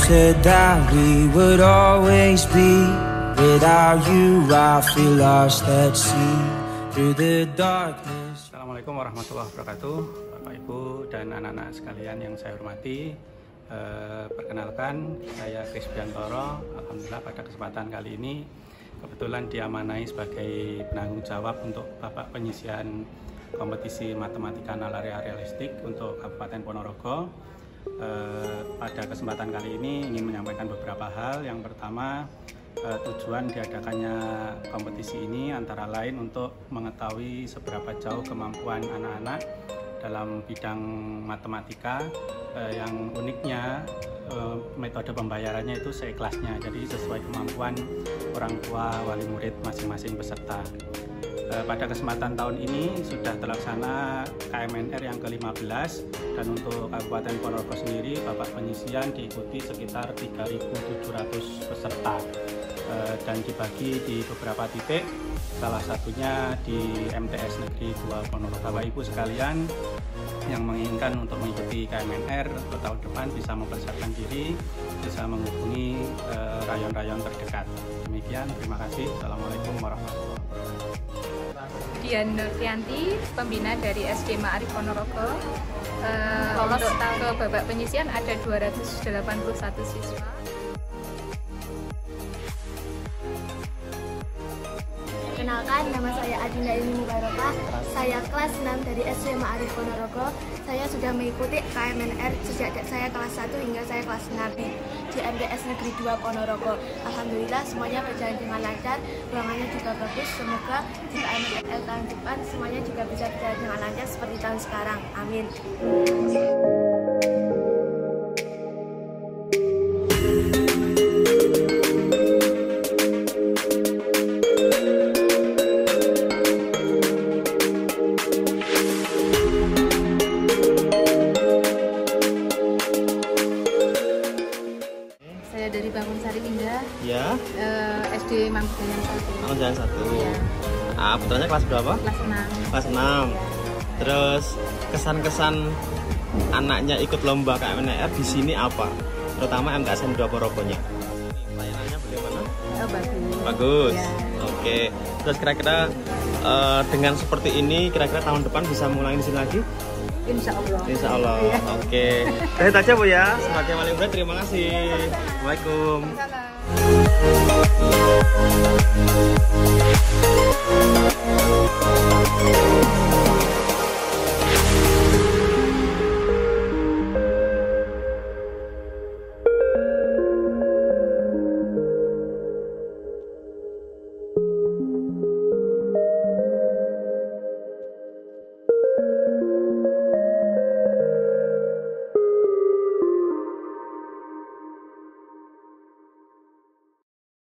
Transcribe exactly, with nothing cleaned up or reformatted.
said that we would always be. Without you I feel lost at sea through the darkness. Assalamualaikum warahmatullahi wabarakatuh, Bapak Ibu dan anak-anak sekalian yang saya hormati. Eh, perkenalkan, saya Kris Biantoro. Alhamdulillah pada kesempatan kali ini kebetulan diamanai sebagai penanggung jawab untuk Bapak penyisian kompetisi matematika nalar realistik untuk Kabupaten Ponorogo. Eh, pada kesempatan kali ini ingin menyampaikan beberapa hal. Yang pertama, eh, tujuan diadakannya kompetisi ini antara lain untuk mengetahui seberapa jauh kemampuan anak-anak dalam bidang matematika. Eh, yang uniknya eh, metode pembayarannya itu seikhlasnya, jadi sesuai kemampuan orang tua wali murid masing-masing peserta. Pada kesempatan tahun ini sudah terlaksana K M N R yang ke lima belas, dan untuk Kabupaten Ponorogo sendiri Bapak penyisian diikuti sekitar tiga ribu tujuh ratus peserta dan dibagi di beberapa titik, salah satunya di M T S Negeri dua Ponorogo. Bapak Ibu sekalian yang menginginkan untuk mengikuti K M N R untuk tahun depan bisa mempersiapkan diri, bisa menghubungi rayon-rayon terdekat. Demikian, terima kasih. Assalamualaikum warahmatullahi wabarakatuh. Dian Nurtianti, pembina dari S D Ma'arif Ponorogo. Uh, untuk ke babak penyisian ada dua ratus delapan puluh satu siswa. Kenalkan, nama saya Adinda Ilmi Mubarakah. Saya kelas enam dari S D Ma'arif Ponorogo. Saya sudah mengikuti K M N R sejak saya kelas satu hingga saya kelas enam di M T S Negeri dua Ponorogo. Alhamdulillah semuanya berjalan dengan lancar, ruangannya juga bagus. Semoga di K M N R tahun depan semuanya juga bisa berjalan dengan lancar seperti tahun sekarang. Amin. Dari Bangun Sari Indah, ya, uh, S D Mangkunegaran satu. Mangkunegaran satu. Ya. Ah, putranya kelas berapa? Kelas enam. Kelas enam. Ya. Terus kesan-kesan anaknya ikut lomba K M N R di sini apa? Terutama M T S N dua Ponorogonya. Pelayanannya bagaimana? Oh, bagus. Bagus. Ya. Oke. Terus kira-kira uh, dengan seperti ini, kira-kira tahun depan bisa mengulangi di sini lagi? Insya Allah. Insya Allah. Ya. Oke. Itu aja Bu ya. Sebagai wali murid terima kasih. Assalamualaikum. Waalaikumsalam.